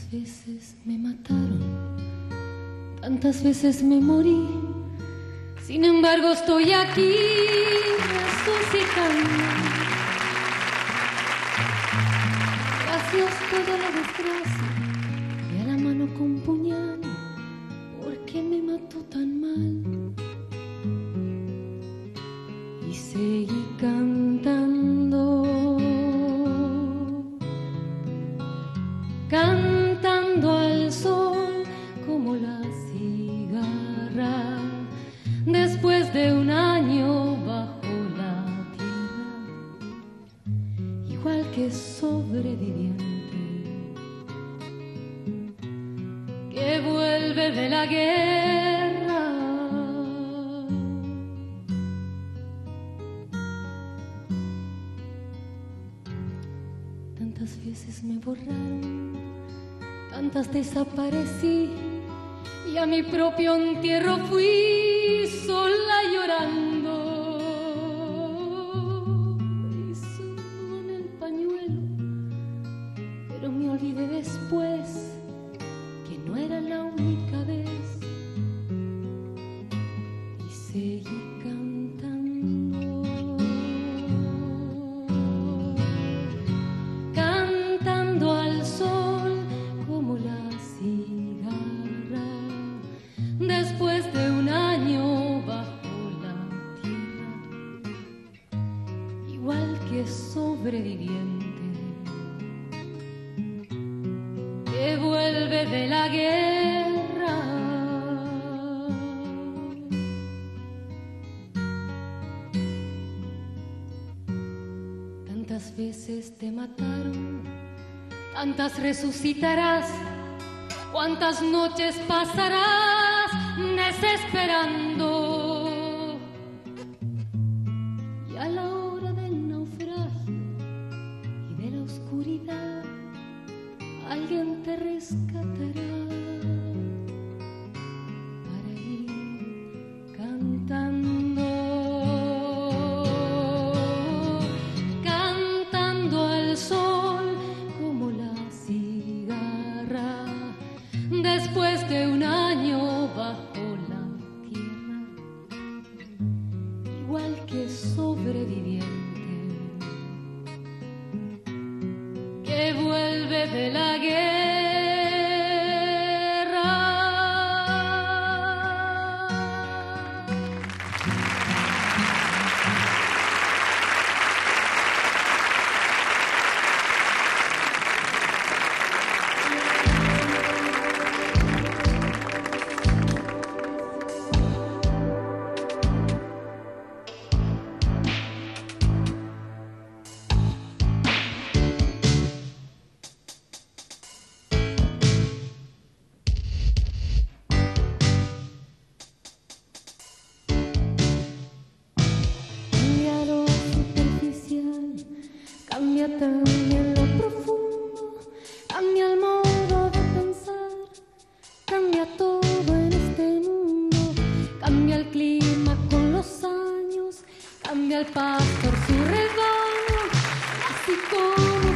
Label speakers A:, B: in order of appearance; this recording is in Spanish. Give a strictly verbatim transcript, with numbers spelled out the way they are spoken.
A: Tantas veces me mataron, tantas veces me morí, sin embargo estoy aquí resucitando. Gracias toda la desgracia y a la mano con puñal, ¿por qué me mató tan mal? Y seguí cantando, cantando al sol como la cigarra, después de un año bajo la tierra, igual que sobreviviente que vuelve de la guerra. Tantas veces me borraron, tantas desaparecí, y a mi propio entierro fui sola llorando. Y en el pañuelo, pero me olvidé después que no era la única vez. Y seguí cantando, cantando al sol como la cigarra, después de un año bajo la tierra, igual que sobreviviente que vuelve de la guerra. Tantas veces te mataron, tantas resucitarás, cuántas noches pasarás desesperando, y a la hora del naufragio y de la oscuridad alguien te rescatará para ir cantando, cantando al sol como la cigarra, después de un año bajo la tierra, igual que sobreviviente que vuelve de la guerra. Cambia también lo profundo, cambia el modo de pensar, cambia todo en este mundo, cambia el clima con los años, cambia el pastor su rebaño, así como